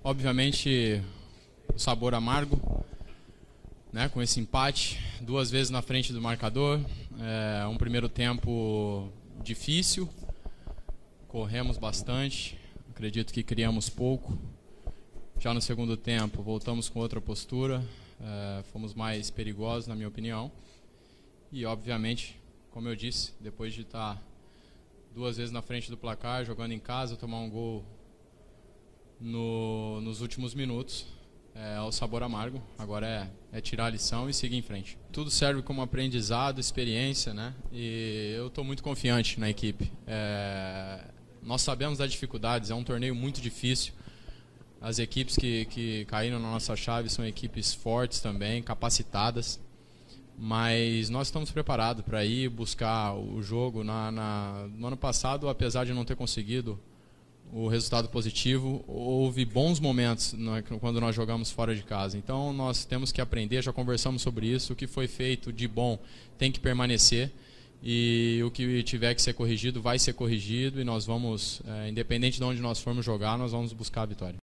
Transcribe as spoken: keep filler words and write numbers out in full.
Obviamente, o sabor amargo, né, com esse empate, duas vezes na frente do marcador, é, um primeiro tempo difícil, corremos bastante, acredito que criamos pouco. Já no segundo tempo, voltamos com outra postura, é, fomos mais perigosos, na minha opinião. E, obviamente, como eu disse, depois de estar duas vezes na frente do placar, jogando em casa, tomar um gol no, nos últimos minutos, é o sabor amargo. Agora é, é tirar a lição e seguir em frente. Tudo serve como aprendizado, experiência, né? E eu estou muito confiante na equipe. É, nós sabemos das dificuldades, é um torneio muito difícil. As equipes que, que caíram na nossa chave são equipes fortes também, capacitadas. Mas nós estamos preparados para ir buscar o jogo. Na, na, no ano passado, apesar de não ter conseguido o resultado positivo, houve bons momentos no, quando nós jogamos fora de casa. Então nós temos que aprender, já conversamos sobre isso, o que foi feito de bom tem que permanecer e o que tiver que ser corrigido vai ser corrigido e nós vamos, é, independente de onde nós formos jogar, nós vamos buscar a vitória.